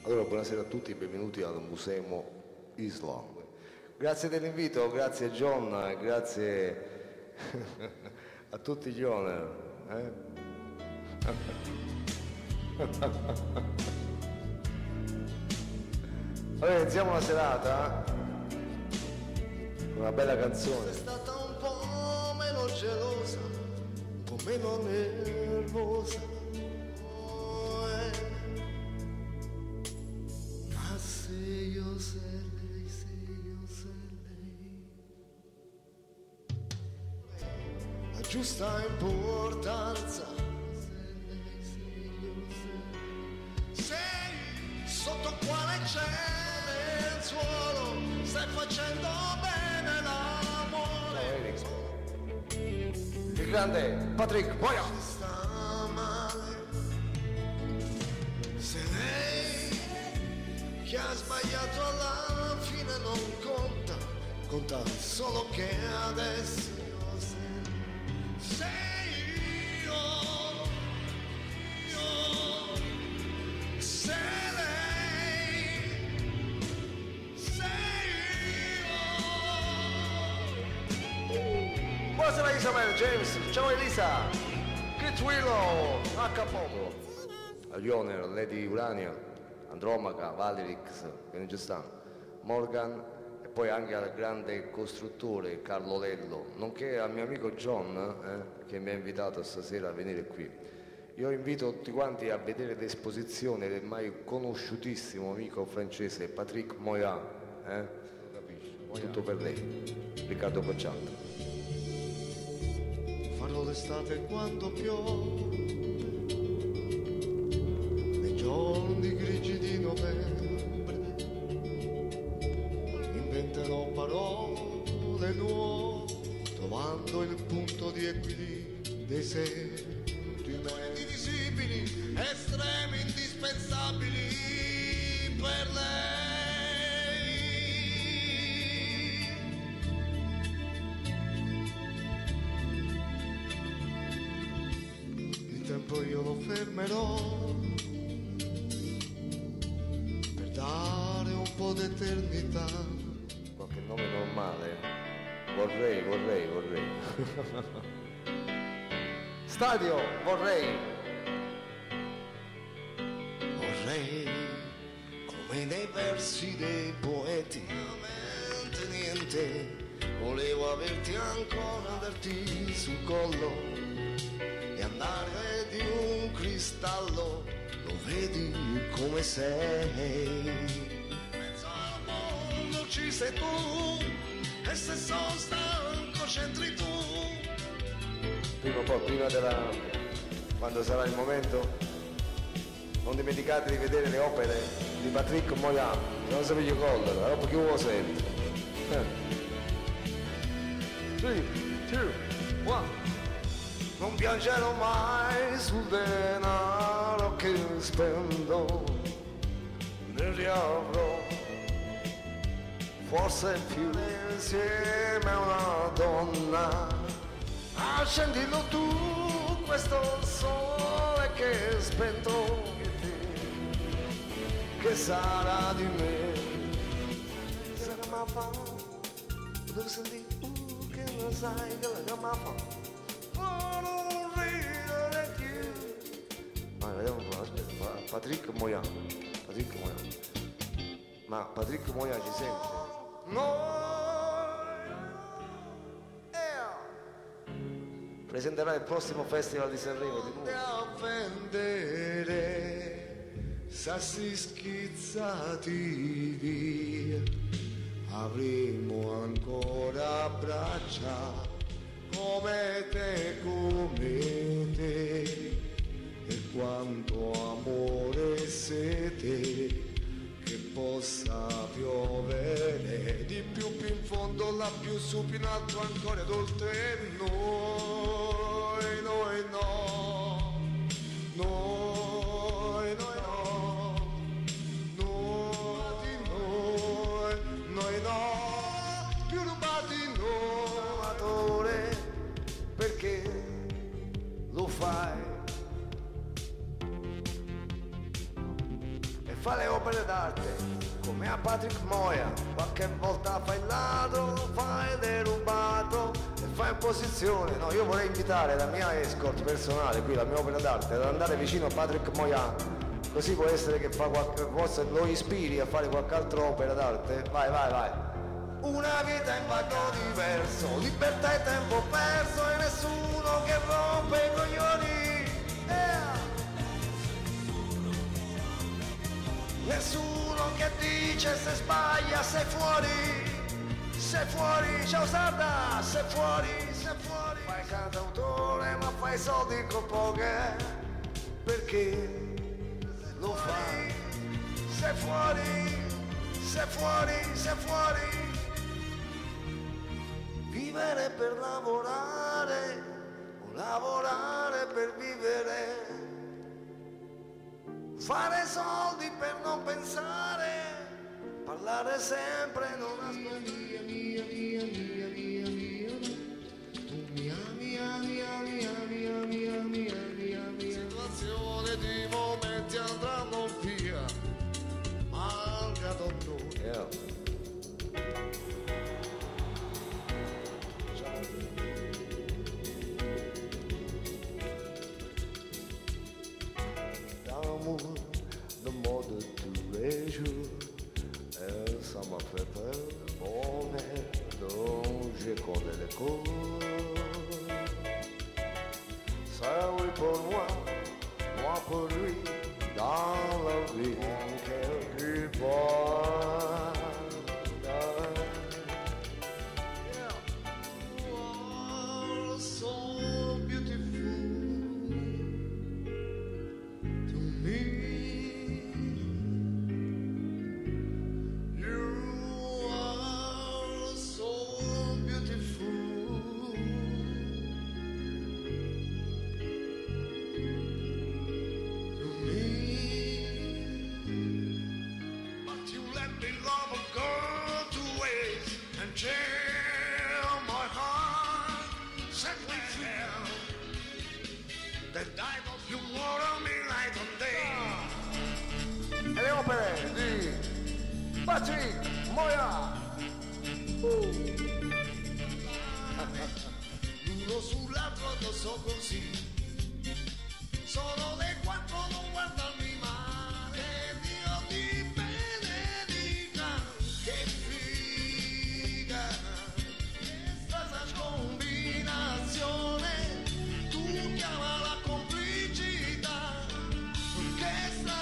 Allora, buonasera a tutti, benvenuti al Museo Islam. Grazie dell'invito, grazie John, grazie a tutti gli owner. Allora, iniziamo la serata con una bella canzone. Sei stata un po' meno gelosa, un po' meno nervosa. Ma se io se lei, la giusta importanza. Sei sotto quale c'è il suolo, stai facendo bene l'amore. Il grande Patrick Moya. Si sta male se lei che ha sbagliato alla fine non conta, conta solo che adesso sei io, se lei sei io. Buonasera Isabel James, ciao Elisa, Kit Willow, H. Popo, agli owner, Lady Urania, Andromaca, Valerix, che non ci stanno, Morgan e poi anche al grande costruttore Carlo Lello, nonché al mio amico John che mi ha invitato stasera a venire qui. Io invito tutti quanti a vedere l'esposizione del mai conosciutissimo amico francese Patrick Moya, tutto per lei, Riccardo Cocciante. Farò l'estate quando piove, nei giorni grigi di novembre, inventerò parole nuove, trovando il punto di equilibrio dei sentimenti indivisibili, estremi, indispensabili per lei. Il tempo io lo fermerò per dare un po' d'eternità. Qualche nome normale? Vorrei. Stadio, vorrei. Vorrei, come nei versi dei poeti, veramente niente, volevo averti ancora, averti sul collo e andare di un cristallo, lo vedi come sei. In mezzo al mondo ci sei tu, e se sono stanco c'entri tu. Prima un po', quando sarà il momento, non dimenticate di vedere le opere di Patrick Moya, non si vede collo, la roba che uno sente. 3, 2, 1. Non piangerò mai sul denaro che spendo, ne riavrò forse più insieme a una donna. Accendilo tu questo sole che è spento, che sarà di me? Sarà ma fa, dove senti tu che non sai che la ma fa? Non ridere più. Ma vediamo, aspetta, Patrick Moya. Ma Patrick Moya ci sente? No! Presenterà il prossimo Festival di Sanremo di nuovo. A vendere sassi schizzati via, avremo ancora braccia come te, e quanto amore e sete che possa piovere di più in fondo, là più su, più in alto ancora ed oltre noi no, noi no, più rubati noi, Amatore, perché lo fai? fa le opere d'arte come a Patrick Moya, qualche volta fa il ladro, fa il derubato e fa in posizione. No, io vorrei invitare la mia escort personale qui, la mia opera d'arte, ad andare vicino a Patrick Moya, così può essere che fa qualche cosa, lo ispiri a fare qualche altra opera d'arte. Vai, vai, vai. Una vita in modo diverso, libertà e tempo perso e nessuno che rompe i coglioni. Nessuno che dice se sbaglia, sei fuori, ciao Sarda, sei fuori. Fai cantautore ma fai soldi con poche, perché lo fai? Sei fuori. Vivere per lavorare, o lavorare per vivere. Fare soldi per non pensare, parlare sempre, non ascoltare. Situazione di momenti andranno via, malgrado noi. D'amour, le mode du jour, ça m'a fait peur, bonheur dont je connais le corps. Ça oui pour moi pour lui, dans la vie, quelque part. You are so beautiful to me. You are so beautiful to me. But you let me love a girl to waste and tear my heart, set me free. The dive of you water me night and day. E le opere di Patrick Moya. L'uno sull'altro addosso così, solo le quattro non guardarmi male. Dio ti benedica, che figa questa combinazione. Tu chiamala complicità, che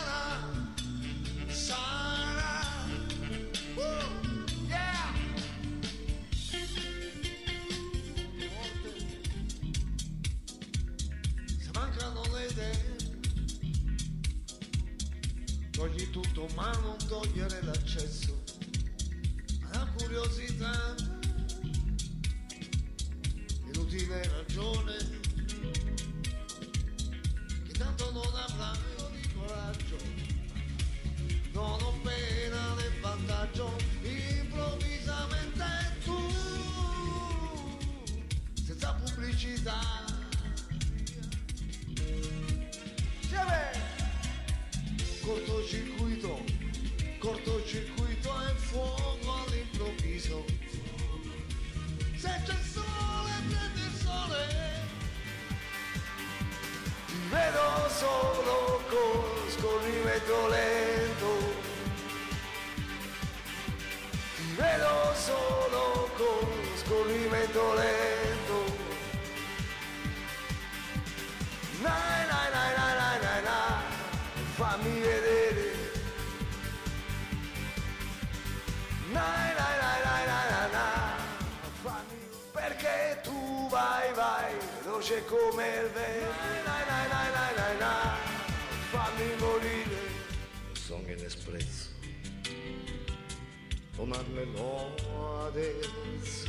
sarà, yeah. Se mancano le idee, togli tutto ma non togliere l'accesso alla curiosità, inutile ragione che tanto non avrai di coraggio, non ho pena né vantaggio, improvvisamente tu, senza pubblicità. Cortocircuito e fuoco all'improvviso. Se c'è il sole, prendi il sole. Ti vedo solo con scorrimento lento. Ti vedo solo con scorrimento lento. Nai, nai, nai, nai, nai, nai, nai. Fammi vedere. Nai, nai, nai, nai, nai, nai, nai. Fammi, perché tu vai, veloce come il vento. Nai, nai, nai, nai, nai, nai. Fammi morire. Song in espresso. Tomarmelo adesso.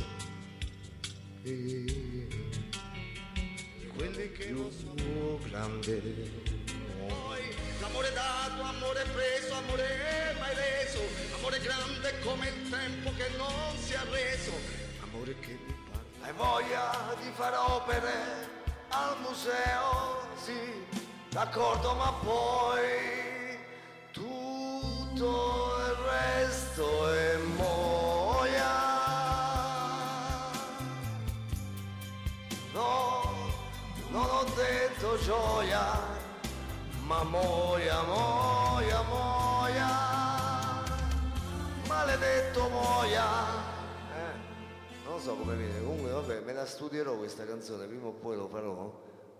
Quelli che non sono grande. L'amore dato, amore preso, amore mai reso, amore grande come il tempo che non si è arreso, amore che mi parla. Hai voglia di fare opere al museo, sì, d'accordo, ma poi tu tutto il resto è moia. No, non ho detto gioia, ma moia, moia, moia, maledetto moia. Non so come viene, comunque vabbè, me la studierò questa canzone, prima o poi lo farò.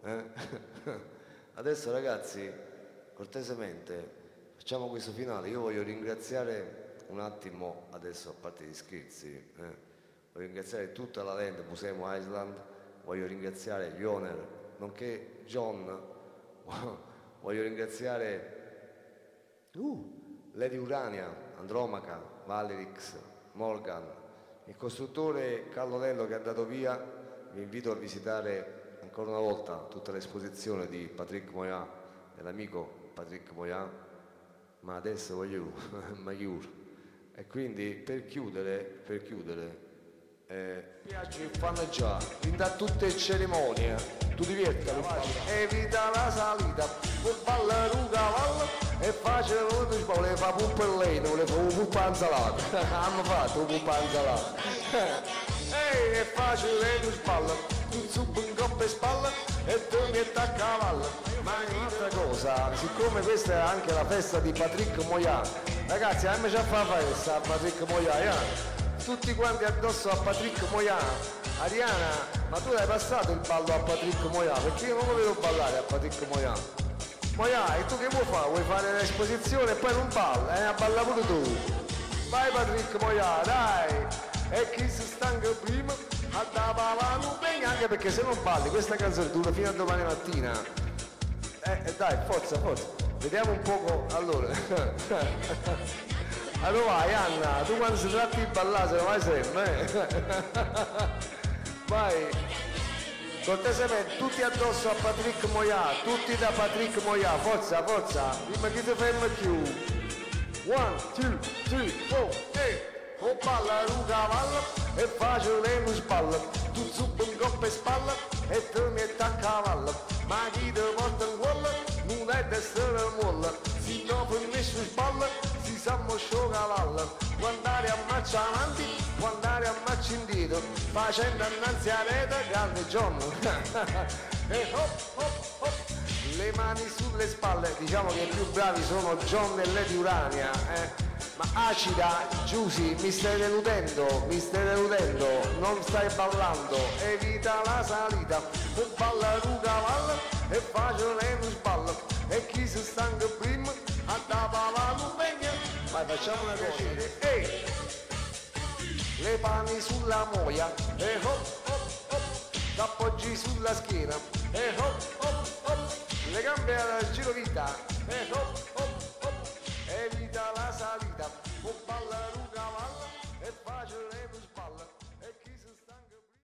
Adesso ragazzi, cortesemente, facciamo questo finale. Io voglio ringraziare un attimo, adesso a parte gli scherzi, voglio ringraziare tutta la land Musemo Island, voglio ringraziare gli owner, nonché John, voglio ringraziare Lady Urania, Andromaca, Valerix, Morgan, il costruttore Carlo Nello che è andato via. Vi invito a visitare ancora una volta tutta l'esposizione di Patrick Moyà, dell'amico Patrick Moyà, ma adesso voglio Magliur. E quindi per chiudere piace fanno già, da tutte le cerimonie, tu divertalo, evita la salita, puoi ballare un cavallo e facile le fa puppellino, le fa un puppa insalata, hanno fatto un puppa insalata, è facile tu spalla, tu zucco in coppa e spalla e tu mi a cavallo. Ma un'altra cosa, siccome questa è anche la festa di Patrick Moyà, ragazzi, a me ci fa festa a Patrick Moyà, tutti quanti addosso a Patrick Moyà. Ariana, ma tu hai passato il ballo a Patrick Moyà? Perché io non lo vedo ballare a Patrick Moyà. Moyà, e tu che vuoi fare? Vuoi fare l'esposizione e poi non balla? Balla pure tu. Vai Patrick Moyà, dai! E chi si stanca prima a da ballare bene, anche perché se non balli questa canzone dura fino a domani mattina. Dai, forza, forza. Vediamo un poco, allora. Allora vai Anna, tu quando si tratta di ballare se lo vai sempre, Vai, cortesemente, tutti addosso a Patrick Moyà, tutti da Patrick Moyà, forza, forza, prima che ti fermi più. 1, 2, 3, 4, o balla un cavallo e facile non spalla, tu zuppo in coppa e spalla e te metti a cavallo, ma chi ti porta in cuola non è d'essere molla, si no finisce spalla, si sa moscio cavallo, può andare a marcia avanti, può andare a marcia indietro, facendo annanzi a rete, grande John, e hop hop hop, le mani sulle spalle, diciamo che i più bravi sono John e Lady Urania, ma acida, Giusy, mi stai deludendo, non stai ballando, evita la salita, o balla un cavallo e facile non spalla, e chi si stanca prima a da ballare non venga, ma facciamo una cosa, ehi, le mani sulla moia, e hop hop hop, t'appoggi sulla schiena, e hop hop hop, le gambe al girovita,